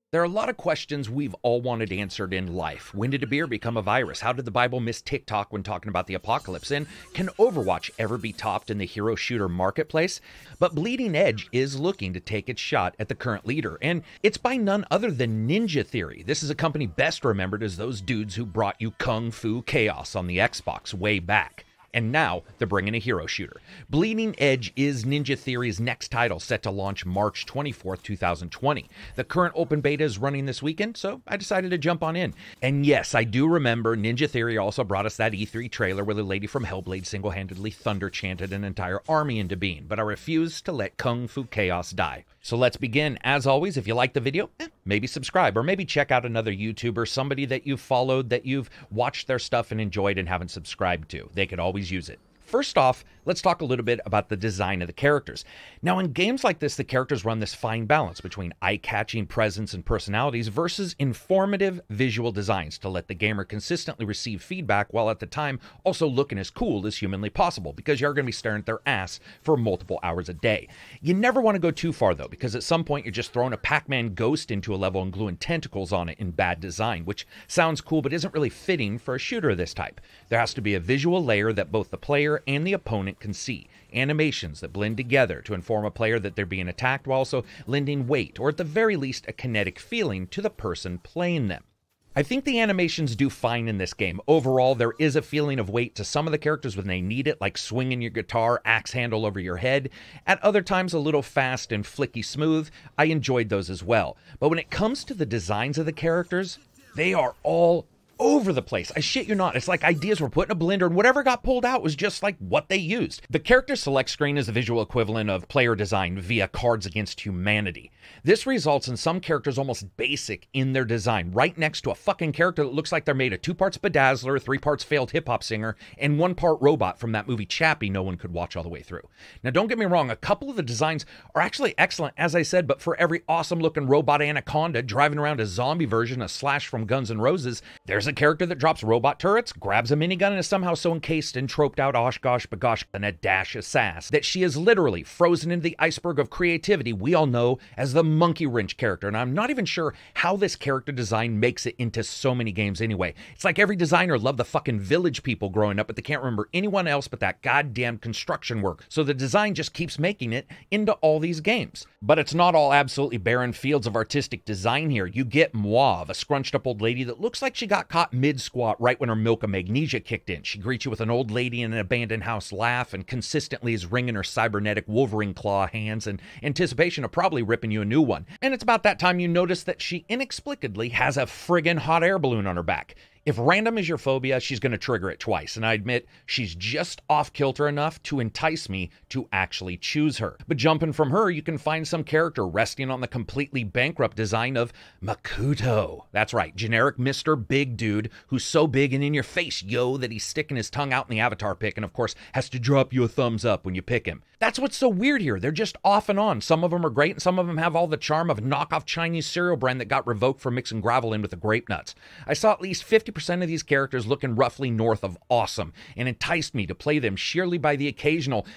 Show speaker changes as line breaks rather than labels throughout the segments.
There are a lot of questions we've all wanted answered in life. When did a beer become a virus? How did the Bible miss TikTok when talking about the apocalypse? And can Overwatch ever be topped in the hero shooter marketplace? But Bleeding Edge is looking to take its shot at the current leader, and it's by none other than Ninja Theory. This is a company best remembered as those dudes who brought you Kung Fu Chaos on the Xbox way back. And now they're bringing a hero shooter. Bleeding Edge is Ninja Theory's next title, set to launch March 24th, 2020. The current open beta is running this weekend, so I decided to jump on in. And yes, I do remember Ninja Theory also brought us that E3 trailer where the lady from Hellblade single-handedly thunder chanted an entire army into being, but I refuse to let Kung Fu Chaos die. So let's begin. As always, if you like the video, maybe subscribe, or maybe check out another YouTuber, somebody that you've followed, that you've watched their stuff and enjoyed and haven't subscribed to. They could always use it. First off, let's talk a little bit about the design of the characters. Now, in games like this, the characters run this fine balance between eye-catching presence and personalities versus informative visual designs to let the gamer consistently receive feedback while at the time also looking as cool as humanly possible, because you're going to be staring at their ass for multiple hours a day. You never want to go too far, though, because at some point you're just throwing a Pac-Man ghost into a level and gluing tentacles on it in bad design, which sounds cool but isn't really fitting for a shooter of this type. There has to be a visual layer that both the player and the opponent can see. Animations that blend together to inform a player that they're being attacked while also lending weight, or at the very least a kinetic feeling to the person playing them. I think the animations do fine in this game. Overall, there is a feeling of weight to some of the characters when they need it, like swinging your guitar, axe handle over your head. At other times, a little fast and flicky smooth. I enjoyed those as well. But when it comes to the designs of the characters, they are all over the place. I shit you not. It's like ideas were put in a blender and whatever got pulled out was just like what they used. The character select screen is the visual equivalent of player design via Cards Against Humanity. This results in some characters almost basic in their design, right next to a fucking character that looks like they're made of 2 parts bedazzler, 3 parts failed hip-hop singer, and 1 part robot from that movie Chappie no one could watch all the way through. Now don't get me wrong, a couple of the designs are actually excellent, as I said, but for every awesome looking robot anaconda driving around a zombie version of Slash from Guns N' Roses, there's a character that drops robot turrets, grabs a minigun, and is somehow so encased and troped out oshgosh bagosh and a dash of sass that she is literally frozen into the iceberg of creativity we all know as the Monkey Wrench character. And I'm not even sure how this character design makes it into so many games anyway. It's like every designer loved the fucking Village People growing up, but they can't remember anyone else but that goddamn construction work. So the design just keeps making it into all these games. But it's not all absolutely barren fields of artistic design here. You get Mauve, a scrunched up old lady that looks like she got caught mid-squat right when her milk of magnesia kicked in. She greets you with an old lady in an abandoned house laugh and consistently is wringing her cybernetic Wolverine claw hands in anticipation of probably ripping you a new one. And it's about that time you notice that she inexplicably has a friggin' hot air balloon on her back. If random is your phobia, she's going to trigger it twice, and I admit she's just off-kilter enough to entice me to actually choose her. But jumping from her, you can find some character resting on the completely bankrupt design of Makoto. That's right, generic Mr. Big Dude who's so big and in your face, yo, that he's sticking his tongue out in the avatar pic and of course has to drop you a thumbs up when you pick him. That's what's so weird here. They're just off and on. Some of them are great and some of them have all the charm of a knockoff Chinese cereal brand that got revoked for mixing gravel in with the grape nuts. I saw at least 50% of these characters looking roughly north of awesome and enticed me to play them sheerly by the occasional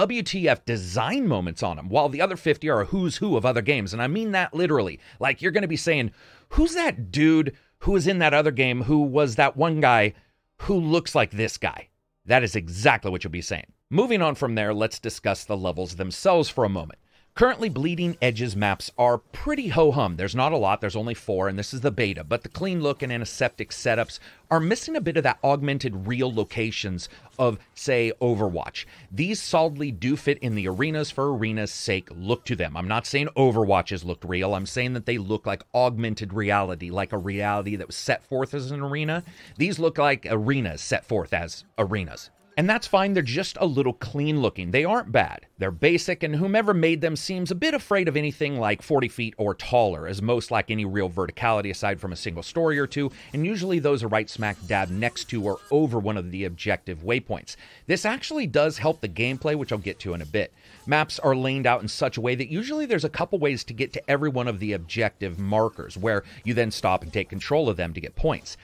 WTF design moments on them, while the other 50 are a who's who of other games. And I mean that literally. Like you're going to be saying, who's that dude who was in that other game who was that one guy who looks like this guy? That is exactly what you'll be saying. Moving on from there, let's discuss the levels themselves for a moment. Currently, Bleeding Edge's maps are pretty ho-hum. There's not a lot, there's only 4, and this is the beta, but the clean look and antiseptic setups are missing a bit of that augmented real locations of, say, Overwatch. These solidly do fit in the arenas for arena's sake look to them. I'm not saying Overwatches looked real, I'm saying that they look like augmented reality, like a reality that was set forth as an arena. These look like arenas set forth as arenas. And that's fine, they're just a little clean looking. They aren't bad. They're basic, and whomever made them seems a bit afraid of anything like 40 feet or taller, as most lack any real verticality aside from a single story or two, and usually those are right smack dab next to or over one of the objective waypoints. This actually does help the gameplay, which I'll get to in a bit. Maps are laid out in such a way that usually there's a couple ways to get to every one of the objective markers, where you then stop and take control of them to get points.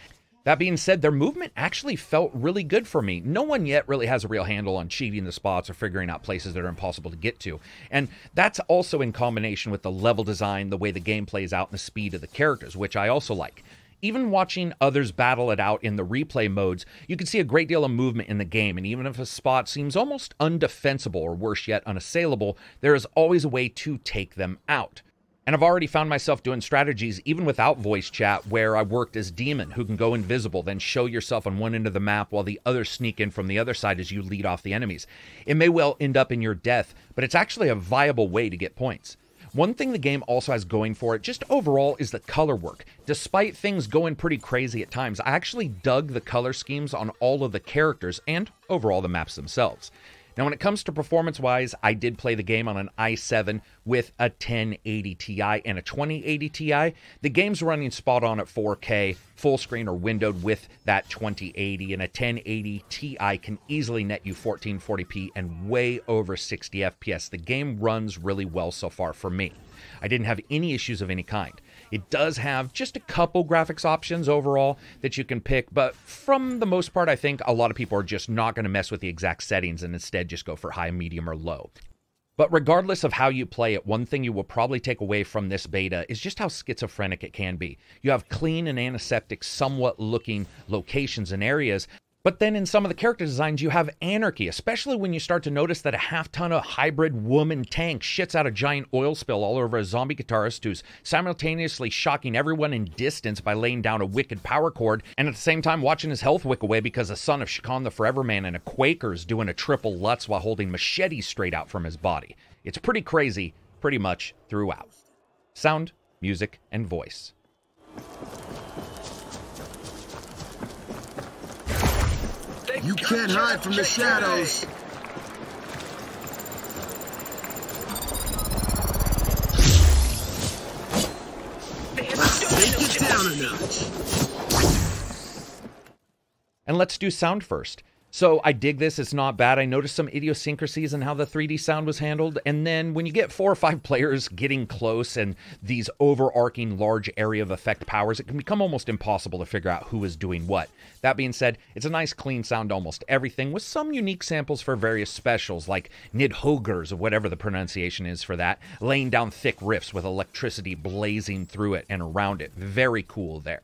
That being said, their movement actually felt really good for me. No one yet really has a real handle on cheating the spots or figuring out places that are impossible to get to. And that's also in combination with the level design, the way the game plays out, and the speed of the characters, which I also like. Even watching others battle it out in the replay modes, you can see a great deal of movement in the game, and even if a spot seems almost undefensible or worse yet, unassailable, there is always a way to take them out. And I've already found myself doing strategies, even without voice chat, where I worked as Demon, who can go invisible, then show yourself on one end of the map while the others sneak in from the other side as you lead off the enemies. It may well end up in your death, but it's actually a viable way to get points. One thing the game also has going for it, just overall, is the color work. Despite things going pretty crazy at times, I actually dug the color schemes on all of the characters and overall the maps themselves. Now, when it comes to performance-wise, I did play the game on an i7 with a 1080 Ti and a 2080 Ti. The game's running spot on at 4K, full screen or windowed with that 2080, and a 1080 Ti can easily net you 1440p and way over 60 FPS. The game runs really well so far for me. I didn't have any issues of any kind. It does have just a couple graphics options overall that you can pick, but from the most part, I think a lot of people are just not going to mess with the exact settings and instead just go for high, medium, or low. But regardless of how you play it, one thing you will probably take away from this beta is just how schizophrenic it can be. You have clean and antiseptic, somewhat looking locations and areas, but then in some of the character designs, you have anarchy, especially when you start to notice that a half-ton of hybrid woman tank shits out a giant oil spill all over a zombie guitarist who's simultaneously shocking everyone in distance by laying down a wicked power cord, and at the same time watching his health wick away because a son of Shakon the Forever Man and a Quaker's doing a triple Lutz while holding machetes straight out from his body. It's pretty crazy, pretty much throughout. Sound, music, and voice.
You can't hide from the shadows. Take it down a notch.
And let's do sound first. So I dig this, it's not bad. I noticed some idiosyncrasies in how the 3D sound was handled. And then when you get 4 or 5 players getting close and these overarching large area of effect powers, it can become almost impossible to figure out who is doing what. That being said, it's a nice clean sound to almost everything with some unique samples for various specials like Nidhoggers or whatever the pronunciation is for that, laying down thick riffs with electricity blazing through it and around it. Very cool there.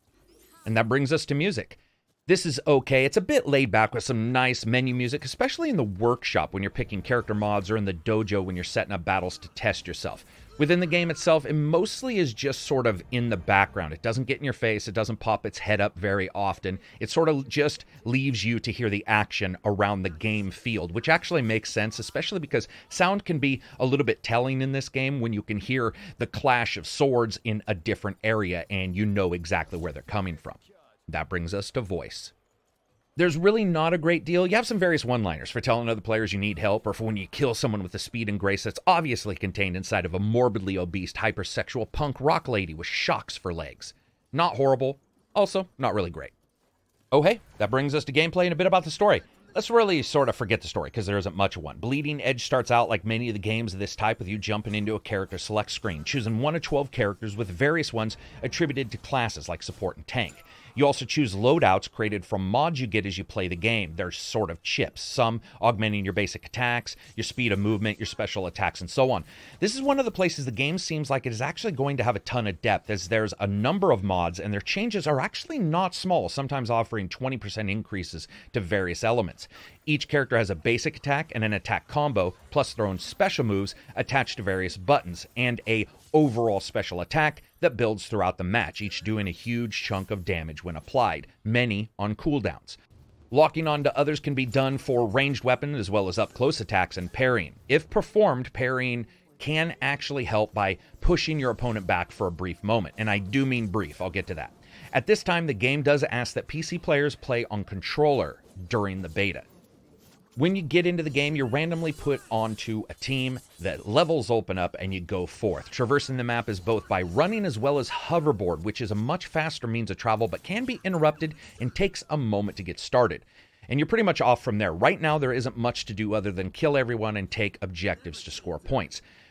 And that brings us to music. This is okay. It's a bit laid back with some nice menu music, especially in the workshop when you're picking character mods or in the dojo when you're setting up battles to test yourself. Within the game itself, it mostly is just sort of in the background. It doesn't get in your face. It doesn't pop its head up very often. It sort of just leaves you to hear the action around the game field, which actually makes sense, especially because sound can be a little bit telling in this game when you can hear the clash of swords in a different area and you know exactly where they're coming from. That brings us to voice. There's really not a great deal. You have some various one-liners for telling other players you need help or for when you kill someone with the speed and grace that's obviously contained inside of a morbidly obese, hypersexual punk rock lady with shocks for legs. Not horrible. Also, not really great. Oh hey, that brings us to gameplay and a bit about the story. Let's really sort of forget the story because there isn't much of one. Bleeding Edge starts out like many of the games of this type with you jumping into a character select screen, choosing 1 of 12 characters with various ones attributed to classes like support and tank. You also choose loadouts created from mods you get as you play the game. They're sort of chips, some augmenting your basic attacks, your speed of movement, your special attacks, and so on. This is one of the places the game seems like it is actually going to have a ton of depth, as there's a number of mods and their changes are actually not small, sometimes offering 20% increases to various elements. Each character has a basic attack and an attack combo, plus their own special moves attached to various buttons, and a overall special attack that builds throughout the match, each doing a huge chunk of damage when applied, many on cooldowns. Locking onto others can be done for ranged weapons as well as up-close attacks and parrying. If performed, parrying can actually help by pushing your opponent back for a brief moment, and I do mean brief, I'll get to that. At this time, the game does ask that PC players play on controller during the beta. When you get into the game, you're randomly put onto a team, that levels open up, and you go forth. Traversing the map is both by running as well as hoverboard, which is a much faster means of travel, but can be interrupted and takes a moment to get started. And you're pretty much off from there. Right now, there isn't much to do other than kill everyone and take objectives to score points.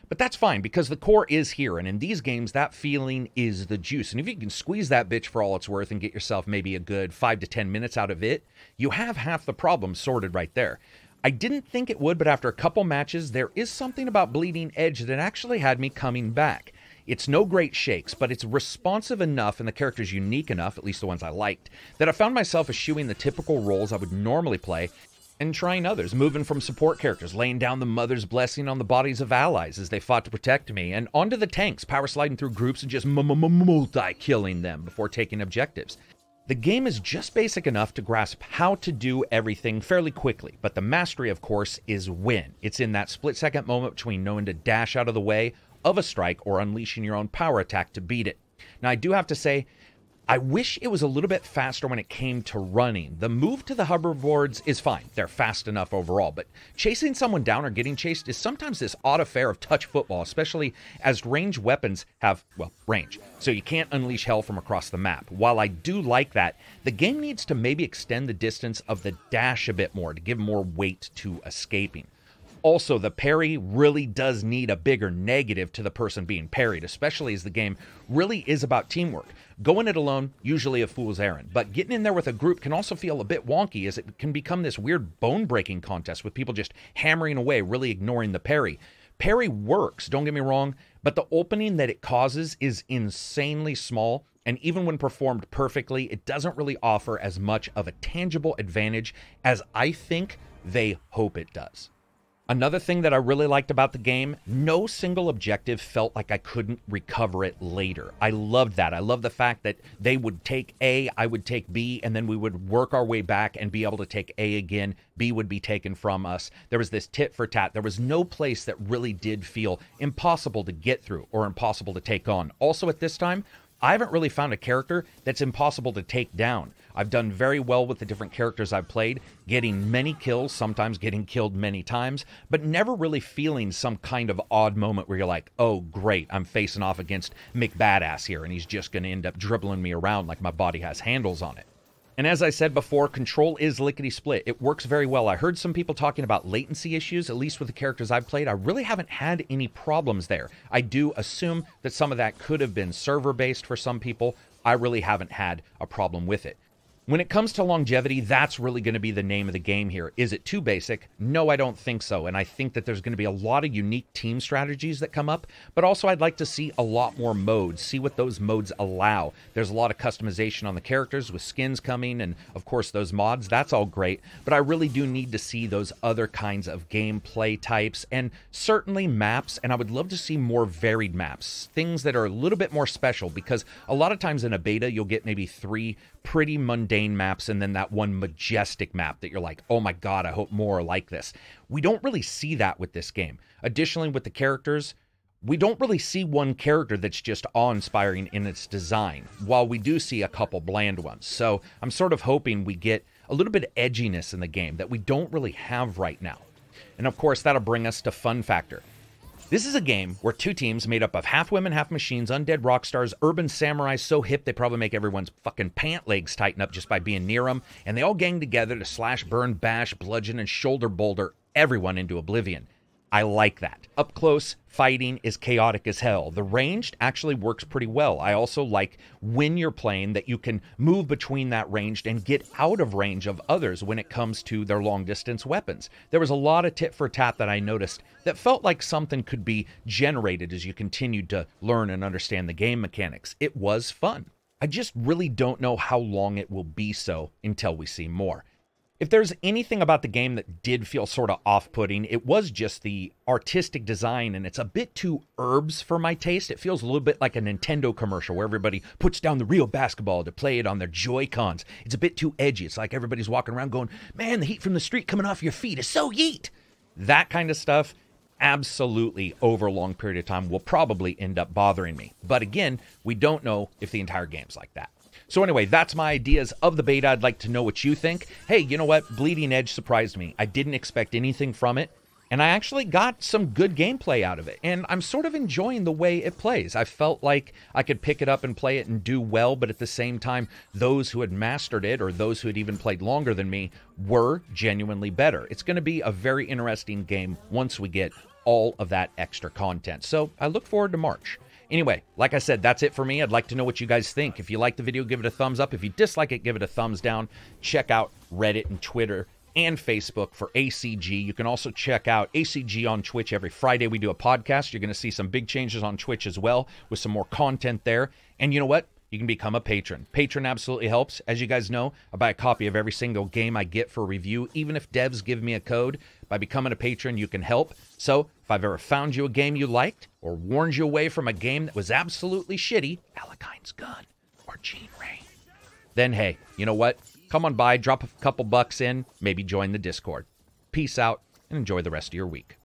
But that's fine because the core is here, and in these games, that feeling is the juice. And if you can squeeze that bitch for all it's worth and get yourself maybe a good 5 to 10 minutes out of it, you have half the problem sorted right there. I didn't think it would, but after a couple matches, there is something about Bleeding Edge that actually had me coming back. It's no great shakes, but it's responsive enough and the character's unique enough, at least the ones I liked, that I found myself eschewing the typical roles I would normally play and trying others, moving from support characters, laying down the mother's blessing on the bodies of allies as they fought to protect me, and onto the tanks, power sliding through groups and just multi-killing them before taking objectives. The game is just basic enough to grasp how to do everything fairly quickly, but the mastery, of course, is when. It's in that split-second moment between knowing to dash out of the way of a strike or unleashing your own power attack to beat it. Now, I do have to say, I wish it was a little bit faster when it came to running. The move to the hoverboards is fine. They're fast enough overall, but chasing someone down or getting chased is sometimes this odd affair of touch football, especially as ranged weapons have, well, range. So you can't unleash hell from across the map. While I do like that, the game needs to maybe extend the distance of the dash a bit more to give more weight to escaping. Also, the parry really does need a bigger negative to the person being parried, especially as the game really is about teamwork. Going it alone, usually a fool's errand, but getting in there with a group can also feel a bit wonky as it can become this weird bone-breaking contest with people just hammering away, really ignoring the parry. Parry works, don't get me wrong, but the opening that it causes is insanely small, and even when performed perfectly, it doesn't really offer as much of a tangible advantage as I think they hope it does. Another thing that I really liked about the game, no single objective felt like I couldn't recover it later. I loved that. I love the fact that they would take A, I would take B, and then we would work our way back and be able to take A again. B would be taken from us. There was this tit for tat. There was no place that really did feel impossible to get through or impossible to take on. Also at this time, I haven't really found a character that's impossible to take down. I've done very well with the different characters I've played, getting many kills, sometimes getting killed many times, but never really feeling some kind of odd moment where you're like, oh, great, I'm facing off against McBadass here, and he's just going to end up dribbling me around like my body has handles on it. And as I said before, control is lickety-split. It works very well. I heard some people talking about latency issues, at least with the characters I've played. I really haven't had any problems there. I do assume that some of that could have been server-based for some people. I really haven't had a problem with it. When it comes to longevity, that's really going to be the name of the game here. Is it too basic? No, I don't think so. And I think that there's going to be a lot of unique team strategies that come up, but also I'd like to see a lot more modes, see what those modes allow. There's a lot of customization on the characters with skins coming and, of course, those mods. That's all great, but I really do need to see those other kinds of gameplay types and certainly maps, and I would love to see more varied maps, things that are a little bit more special, because a lot of times in a beta, you'll get maybe 3 pretty mundane maps and then that one majestic map that you're like, oh my god, I hope more are like this. We don't really see that with this game. Additionally, with the characters, we don't really see one character that's just awe-inspiring in its design, while we do see a couple bland ones. So I'm sort of hoping we get a little bit of edginess in the game that we don't really have right now. And of course, that'll bring us to fun factor. This is a game where 2 teams made up of half women, half machines, undead rock stars, urban samurais so hip they probably make everyone's fucking pant legs tighten up just by being near them, and they all gang together to slash, burn, bash, bludgeon, and shoulder boulder everyone into oblivion. I like that. Up close, fighting is chaotic as hell. The ranged actually works pretty well. I also like when you're playing that you can move between that ranged and get out of range of others when it comes to their long distance weapons. There was a lot of tit for tat that I noticed that felt like something could be generated as you continued to learn and understand the game mechanics. It was fun. I just really don't know how long it will be so until we see more. If there's anything about the game that did feel sort of off-putting, it was just the artistic design, and it's a bit too herbs for my taste. It feels a little bit like a Nintendo commercial where everybody puts down the real basketball to play it on their Joy-Cons. It's a bit too edgy. It's like everybody's walking around going, man, the heat from the street coming off your feet is so yeet. That kind of stuff, absolutely, over a long period of time, will probably end up bothering me. But again, we don't know if the entire game's like that. So anyway, that's my ideas of the beta. I'd like to know what you think. Hey, you know what? Bleeding Edge surprised me. I didn't expect anything from it, and I actually got some good gameplay out of it, and I'm sort of enjoying the way it plays. I felt like I could pick it up and play it and do well, but at the same time, those who had mastered it, or those who had even played longer than me, were genuinely better. It's going to be a very interesting game once we get all of that extra content. So I look forward to March. Anyway, like I said, that's it for me. I'd like to know what you guys think. If you like the video, give it a thumbs up. If you dislike it, give it a thumbs down. Check out Reddit and Twitter and Facebook for ACG. You can also check out ACG on Twitch. Every Friday we do a podcast. You're going to see some big changes on Twitch as well with some more content there. And you know what? You can become a patron. Patron absolutely helps. As you guys know, I buy a copy of every single game I get for review, even if devs give me a code. By becoming a patron, you can help. So if I've ever found you a game you liked or warned you away from a game that was absolutely shitty, Alakaine's Gun or Gene Ray, then hey, you know what? Come on by, drop a couple bucks in, maybe join the Discord. Peace out, and enjoy the rest of your week.